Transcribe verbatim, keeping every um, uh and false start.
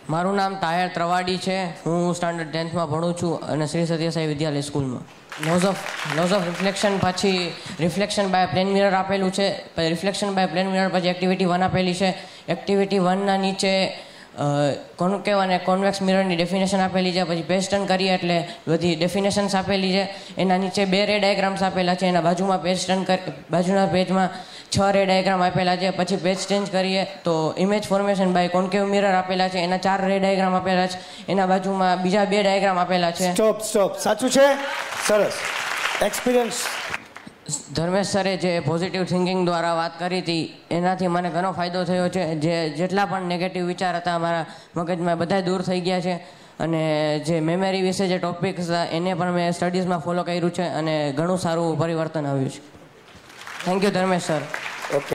મારું નામ તાહેર ત્રવાડી છે. હું સ્ટાન્ડર્ડ ટેન્થમાં ભણું છું અને શ્રી સત્યસાઈ વિદ્યાલય સ્કૂલમાં. Laws of laws of reflection પછી રિફ્લેક્શન બાય પ્લેન મિરર આપેલું છે. પછી રિફ્લેક્શન બાય પ્લેન મિરર પછી એક્ટિવિટી વન આપેલી છે. એક્ટિવિટી વનના નીચે કોન્કેવ અને કોન્વેક્સ મિરરની ડેફિનેશન આપેલી છે. પછી પેજ ટર્ન કરીએ એટલે બધી ડેફિનેશન્સ આપેલી છે. એના નીચે બે રે ડાયાગ્રામ્સ આપેલા છે. એના બાજુમાં પેજ ટર્ન બાજુના પેજમાં છ રે ડાયાગ્રામ આપેલા છે. પછી પેજ ચેન્જ કરીએ તો image formation by concave mirror આપેલા છે. એના ચાર રે ડાયાગ્રામ આપેલા છે. એના બાજુમાં બીજા બે ડાયાગ્રામ આપેલા છે. સ્ટોપ સ્ટોપ સાચું છે. સરસ એક્સપિરિયન્સ. ધર્મેશ સરે જે પોઝિટિવ થિંકિંગ દ્વારા વાત કરી હતી એનાથી મને ઘણો ફાયદો થયો છે. જે જેટલા પણ નેગેટિવ વિચાર હતા મારા મગજમાં બધા દૂર થઈ ગયા છે. અને જે મેમરી વિશે જે ટોપિક્સ હતા એને પણ મેં સ્ટડીઝમાં ફોલો કર્યું છે અને ઘણું સારું પરિવર્તન આવ્યું છે. Thank you Dharmesh sir. Okay.